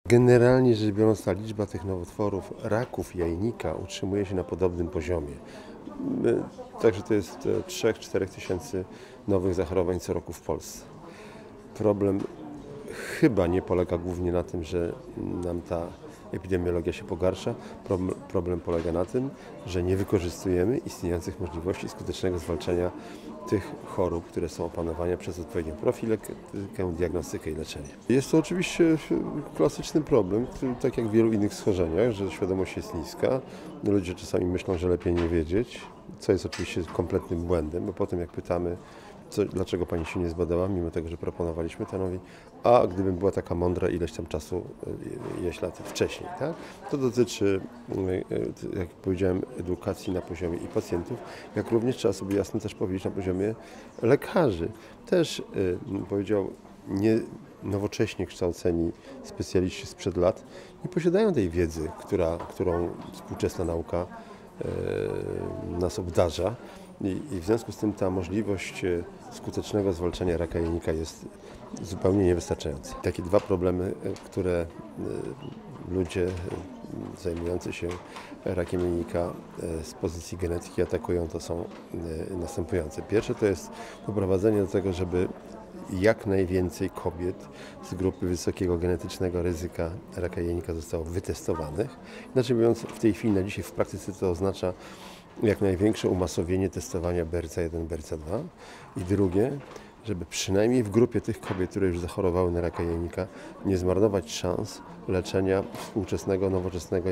Generalnie rzecz biorąc, ta liczba tych nowotworów raków jajnika utrzymuje się na podobnym poziomie. Także to jest 3–4 tysięcy nowych zachorowań co roku w Polsce. Problem chyba nie polega głównie na tym, że nam ta epidemiologia się pogarsza. Problem polega na tym, że nie wykorzystujemy istniejących możliwości skutecznego zwalczania tych chorób, które są opanowane przez odpowiednią profilaktykę, diagnostykę i leczenie. Jest to oczywiście klasyczny problem, który, tak jak w wielu innych schorzeniach, że świadomość jest niska. Ludzie czasami myślą, że lepiej nie wiedzieć, co jest oczywiście kompletnym błędem, bo potem jak pytamy, dlaczego pani się nie zbadała, mimo tego, że proponowaliśmy, to mówi, a gdybym była taka mądra ileś tam czasu, ileś lat wcześniej. Tak? To dotyczy, jak powiedziałem, edukacji na poziomie i pacjentów, jak również trzeba sobie jasno też powiedzieć na poziomie lekarzy. Też, powiedział, nie nowocześnie kształceni specjaliści sprzed lat nie posiadają tej wiedzy, którą współczesna nauka nas obdarza. I w związku z tym ta możliwość skutecznego zwalczania raka jajnika jest zupełnie niewystarczająca. Takie dwa problemy, które ludzie zajmujący się rakiem jajnika z pozycji genetyki atakują, to są następujące. Pierwsze to jest doprowadzenie do tego, żeby jak najwięcej kobiet z grupy wysokiego genetycznego ryzyka raka jajnika zostało wytestowanych. Inaczej mówiąc, w tej chwili na dzisiaj w praktyce to oznacza jak największe umasowienie testowania BRCA1, BRCA2 i drugie, żeby przynajmniej w grupie tych kobiet, które już zachorowały na raka jajnika, nie zmarnować szans leczenia współczesnego, nowoczesnego,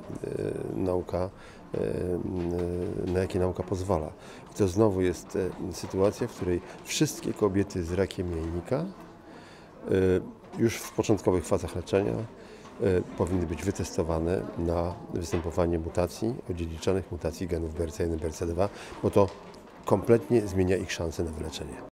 na jakie nauka pozwala. I to znowu jest sytuacja, w której wszystkie kobiety z rakiem jajnika już w początkowych fazach leczenia powinny być wytestowane na występowanie mutacji, odziedziczonych mutacji genów BRCA1, BRCA2, bo to kompletnie zmienia ich szanse na wyleczenie.